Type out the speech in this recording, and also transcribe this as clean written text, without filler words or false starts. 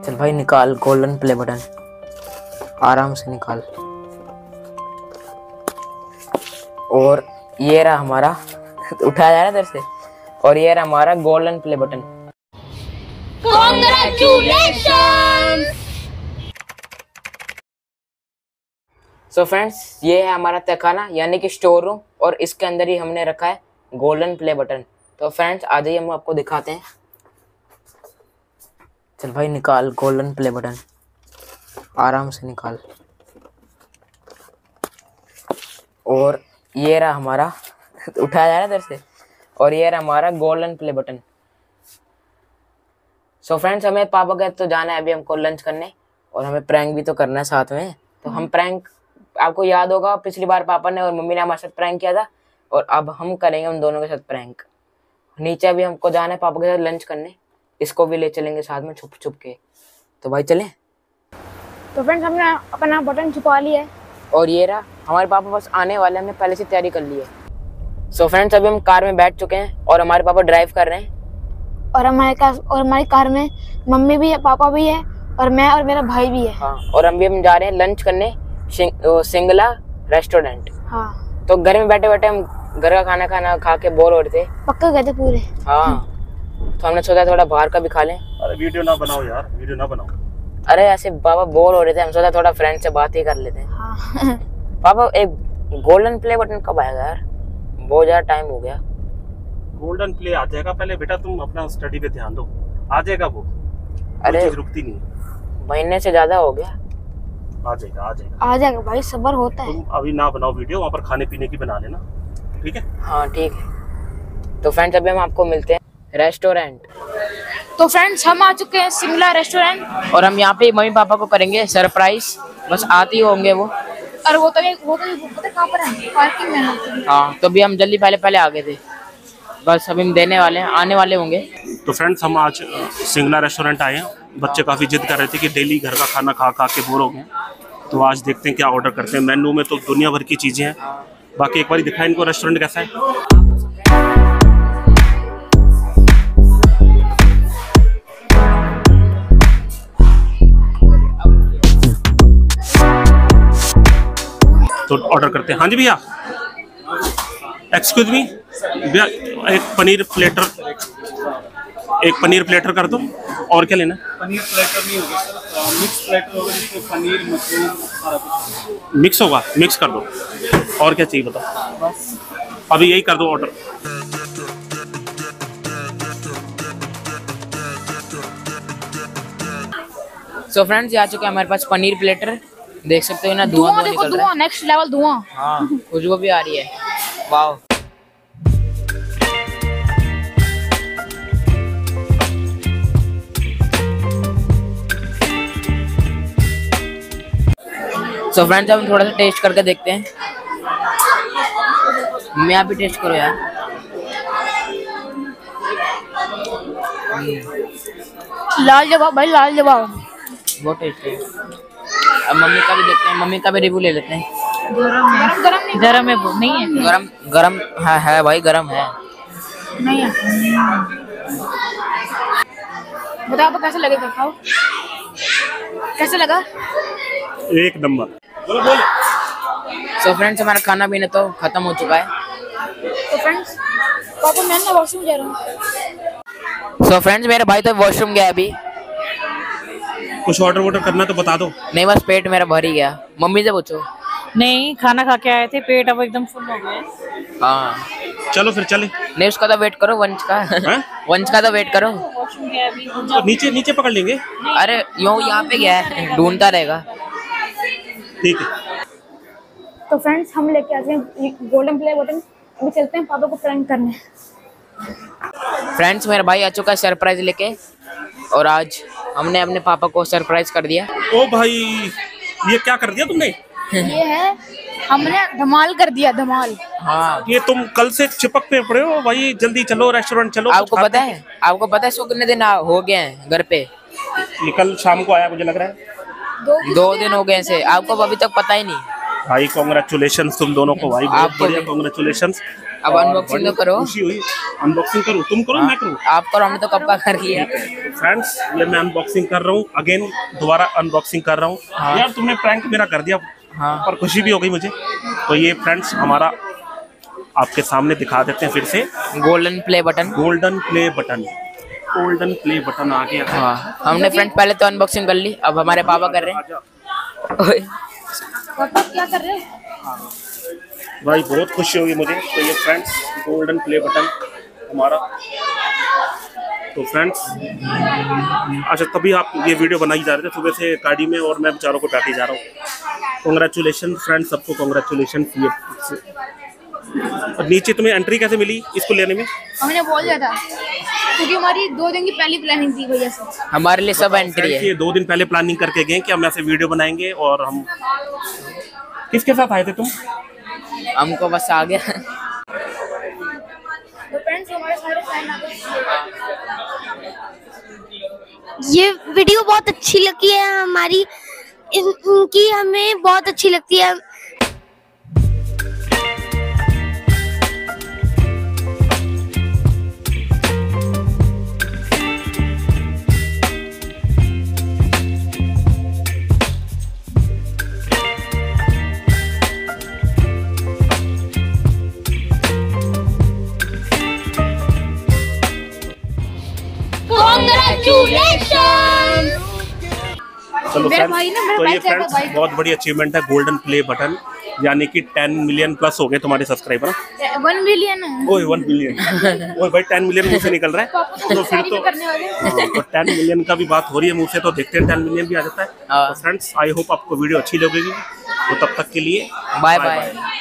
चल भाई निकाल गोल्डन प्ले बटन, आराम से निकाल। और ये रहा हमारा उठाया जा रहा है इधर से, और ये रहा हमारा golden play button. Congratulations! So friends, ये है हमारा तहखाना यानी कि स्टोर रूम, और इसके अंदर ही हमने रखा है गोल्डन प्ले बटन। तो फ्रेंड्स आ जाइए, हम आपको दिखाते हैं। चल भाई निकाल गोल्डन प्ले बटन, आराम से निकाल। और ये रहा हमारा उठाया जा रहा है इधर से, और ये रहा हमारा golden play button. So friends, हमें पापा के तो जाना है अभी हमको लंच करने, और हमें प्रैंक भी तो करना है साथ में। तो हम प्रैंक, आपको याद होगा पिछली बार पापा ने और मम्मी ने हमारे साथ प्रैंक किया था, और अब हम करेंगे उन दोनों के साथ प्रैंक। नीचे अभी हमको जाना है पापा के साथ लंच करने, इसको भी ले चलेंगे साथ में छुप छुप के। तो भाई चलें। तो फ्रेंड्स, हमने अपना बटन छुपा लिया है, और ये रहा हमारे पापा बस आने वाले, हमने पहले से तैयारी कर ली है। सो फ्रेंड्स, अभी हम कार में बैठ चुके हैं और हमारे पापा ड्राइव कर रहे हैं, और हमारी कार में मम्मी भी है, पापा भी है, और मैं और मेरा भाई भी है। हाँ, और हम जा रहे हैं लंच करने सिंगला रेस्टोरेंट। हाँ, तो घर में बैठे बैठे हम घर का खाना खा के बोर हो रहे थे, पक्का गए थे पूरे। हाँ, तो हमने सोचा थोड़ा बाहर का भी खा लें। अरे वीडियो ना बनाओ यार, वीडियो ना बनाओ। अरे ऐसे पापा बोर हो रहे थे, हम सोचा थोड़ा फ्रेंड से बात ही कर लेते हैं। हाँ। पापा एक गोल्डन प्ले बटन कब आएगा यार? बहुत ज्यादा टाइम हो गया। गोल्डन प्ले आ जाएगा, पहले बेटा तुम अपना स्टडी पे ध्यान दो, आ जाएगा वो। अरे चीज रुकती नहीं, महीने से ज्यादा हो गया। आ जाएगा आ जाएगा आ जाएगा भाई, सब्र होता है। तुम अभी ना बनाओ वीडियो, वहाँ पर खाने पीने की बना लेना, ठीक है? हाँ ठीक है। तो फ्रेंड्स, अभी हम आपको मिलते हैं रेस्टोरेंट। तो फ्रेंड्स, हम आ चुके हैं शिमला रेस्टोरेंट, और हम यहाँ पे मम्मी पापा को करेंगे सरप्राइज, बस आते ही होंगे वो। और वो तो पता कहाँ पर है, पार्किंग में है। हाँ, तो भी हम जल्दी पहले आ गए थे, बस अभी हम देने वाले हैं, आने वाले होंगे। तो फ्रेंड्स, हम आज सिंगला रेस्टोरेंट आए हैं। बच्चे काफ़ी जिद कर रहे थे कि डेली घर का खाना खा खा के बोर हो गए, तो आज देखते हैं क्या ऑर्डर करते हैं। मेन्यू में तो दुनिया भर की चीज़ें हैं, बाकी एक बार दिखाएं इनको रेस्टोरेंट कैसा है। तो ऑर्डर करते हैं। हाँ जी भैया, एक्सक्यूज मी भैया, एक पनीर प्लेटर कर दो। और क्या लेना है? पनीर प्लेटर नहीं होगा सर, मिक्स प्लेटर होगा जिसमें पनीर मशरूम सारा कुछ मिक्स होगा, मिक्स कर दो। और क्या चाहिए बताओ? बस अभी यही कर दो ऑर्डर। सो फ्रेंड्स, ये आ चुके हैं हमारे पास पनीर प्लेटर, देख सकते हो ना, धुआं देखो, निकल रहा है। नेक्स्ट लेवल धुआं। हाँ, खुशबू भी आ रही है, वाह। सो फ्रेंड्स, हम थोड़ा सा टेस्ट करके देखते हैं। मैं आप भी टेस्ट करो यार। लाजवाब भाई, लाजवाब। बहुत टेस्ट है। अब मम्मी का भी देखते हैं, मम्मी का भी रिव्यू ले लेते हैं। गरम है वो, नहीं है गरम है भाई, गरम है। नहीं है। बताओ तो कैसे लगेगा, खाओ कैसे लगा। एक नंबर। सो फ्रेंड्स, हमारा खाना पीना तो खत्म हो चुका है। तो फ्रेंड्स, पापा मैं ना वॉशरूम जा रहा हूँ। सो फ्रेंड्स, मेरा भाई तो वॉशरूम गया अभी। कुछ ऑर्डर करना तो बता दो। नहीं, बस पेट मेरा भर ही गया। मम्मी से पूछो। नहीं, खाना खा के आए थे, पेट अब एकदम फुल हो गया। हाँ, चलो फिर चले। नहीं, उसका तो वेट करो, वंश का। हैं? वंश का तो वेट करो। वॉशरूम गया अभी। तो नीचे पकड़ लेंगे। अरे यूं यहाँ पे गया है, ढूंढता रहेगा। ठीक है। तो फ्रेंड्स, हम लेके आते हैं गोल्डन प्ले बटन, अभी चलते हैं पापा को प्रैंक करने। फ्रेंड्स, मेरा भाई आ चुका है सरप्राइज लेके, और आज हमने अपने पापा को सरप्राइज कर दिया। ओ भाई, ये क्या कर दिया तुमने? ये है, हमने धमाल कर दिया, धमाल। हाँ, ये तुम कल से चिपक पे पड़े हो भाई, जल्दी चलो रेस्टोरेंट चलो। आपको पता है इसको कितने दिन हो गए हैं घर पे? ये कल शाम को आया मुझे लग रहा है। 2 दिन हो गए से, आपको अभी तक पता ही नहीं। भाई कॉन्ग्रेचुलेशन तुम दोनों को भाई, बहुत आपको बढ़िया, भी। कॉन्ग्रेचुलेशन। अब और अनबॉक्सिंग बड़ी तो करो। खुशी हुई। अनबॉक्सिंग करूँ, तुम करो मैं करूँ? आप करो, हमने तो कब का कर लिया। फ्रेंड्स ये मैं अनबॉक्सिंग कर रहा हूँ, अगेन दोबारा अनबॉक्सिंग कर रहा हूँ। यार तुमने प्रैंक मेरा कर दिया, और खुशी भी हो गई मुझे। तो ये फ्रेंड्स हमारा आपके सामने दिखा देते हैं फिर से, golden play button. Golden play button, golden play button आ गया। हाँ, हमने फ्रेंड पहले तो अनबॉक्सिंग कर ली, अब हमारे पापा कर रहे हैं। ओए, पापा क्या कर रहे हैं? भाई बहुत खुशी होगी मुझे। तो ये फ्रेंड्स गोल्डन प्ले बटन हमारा। तो फ्रेंड्स अच्छा, तभी आप ये वीडियो बनाई जा रहे थे सुबह से गाड़ी में, और मैं बेचारों को डांटे जा रहा हूँ। कॉन्ग्रेचुलेशन फ्रेंड्स, सबको कॉन्ग्रेचुलेशन। और नीचे तुम्हें एंट्री कैसे मिली इसको लेने में? हमने बोल दिया था, क्योंकि हमारी 2 दिन की पहली प्लानिंग थी वजह से। हमारे लिए सब एंट्री है। ये 2 दिन पहले प्लानिंग करके गए कि हम ऐसे वीडियो बनाएंगे। और हम किसके साथ आए थे तुम? हमको बस आ गया। तो फ्रेंड्स हमारे सारे फ्रेंड आ गए। ये वीडियो बहुत अच्छी लगी है हमारी, इनकी हमें बहुत अच्छी लगती है। चलो मेरा फ्रेंड्स, भाई ना, मेरा तो भाई ये चाहता फ्रेंड्स भाई। बहुत बड़ी अचीवमेंट है, गोल्डन प्ले बटन। यानी कि 10 मिलियन प्लस हो गए तुम्हारे सब्सक्राइबर। 1 मिलियन। ओए 1 मिलियन, ओए भाई 10 मिलियन मुंह से निकल रहा है। तो फिर तो करने वाले। तो 10 मिलियन का भी बात हो रही है मुंह से, तो देखते हैं 10 मिलियन भी आ जाता है। तो फ्रेंड्स आई होप आपको वीडियो अच्छी लगेगी। तो तब तक के लिए बाय बाय।